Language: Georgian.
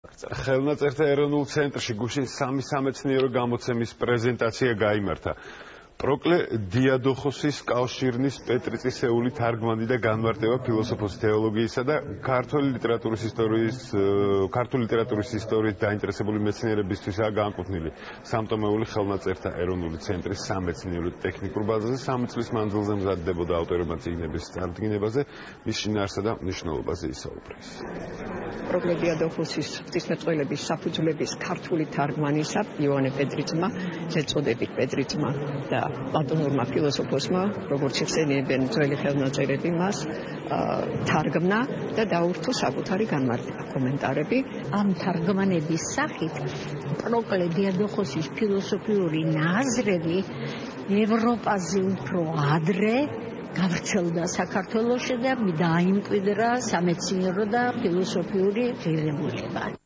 ხელნაწერთა ეროვნულ ცენტრში გუშინ სამი სამეცნიერო გამოცემის პრეზენტაცია გაიმართა. პროკლე დიადოხოსის კავშირნის პეტრიწისეული თარგმანი და განმარტება ფილოსოფოსის თეოლოგიისა და ქართული ლიტერატურის ისტორიით დაინტერესებული მეცნიერებისთვისაა განკუთვნილი სამტომეული ხელნაწერთა ეროვნული ცენტრის სამეცნიერო ტექნიკურ ბაზაზე 3 წლის მანძილზე მზადდებოდა ავტორებმა წიგნების წარდგინებაზე, მის შინაარსსა და მნიშვნელობაზე ისაუბრეს. პროკლე დიადოხოსის ღვთისმეტყველების საფუძვლების ქართული თარგმანისა იოანე პეტრიწმა, ეწოდებით პეტრიწმა და პლატონურმა ფილოსოფოსმა, როგორც იხსენიებენ ძველი ხელნაწერები მას, თარგმნა და დაურთო საკუთარი განმარტება, კომენტარები. ამ თარგმანების სახით პროკლე დიადოხოსის ფილოსოფიური ნაზრები ევროპაზე უფრო ადრე გავრცელდა საქართველოში და დაიმკვიდრა სამეცნიერო და ფილოსოფიური ღირებულება.